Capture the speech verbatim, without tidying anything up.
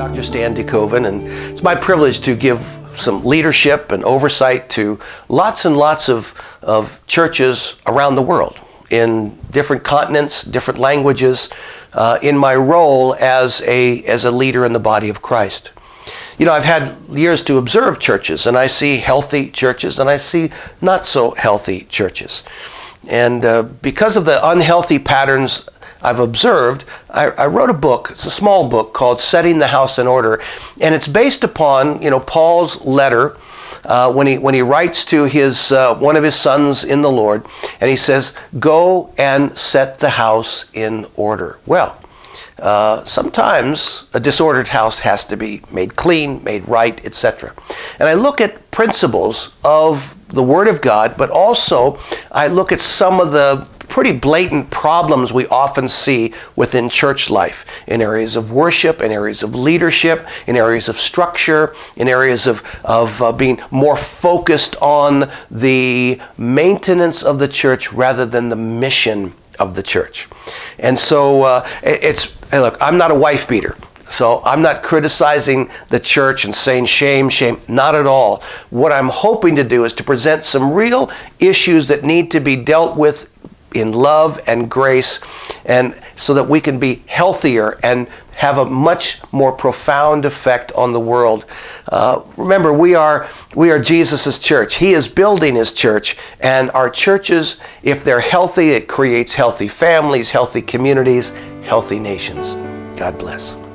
Doctor Stan DeKoven, and it's my privilege to give some leadership and oversight to lots and lots of, of churches around the world in different continents, different languages, uh, in my role as a, as a leader in the body of Christ. You know, I've had years to observe churches, and I see healthy churches and I see not so healthy churches. And uh, because of the unhealthy patterns I've observed, I, I wrote a book. It's a small book called Setting the House in Order, and it's based upon, you know, Paul's letter uh, when he when he writes to his uh, one of his sons in the Lord, and he says, "Go and set the house in order." Well, uh, sometimes a disordered house has to be made clean, made right, et cetera. And I look at principles of the Word of God, but also I look at some of the pretty blatant problems we often see within church life, in areas of worship, in areas of leadership, in areas of structure, in areas of, of uh, being more focused on the maintenance of the church rather than the mission of the church. And so uh, it's, hey, look, I'm not a wife beater. So I'm not criticizing the church and saying shame, shame, not at all. What I'm hoping to do is to present some real issues that need to be dealt with in love and grace, and so that we can be healthier and have a much more profound effect on the world. Uh, remember, we are we are Jesus's church. He is building his church, and our churches, if they're healthy, it creates healthy families, healthy communities, healthy nations. God bless.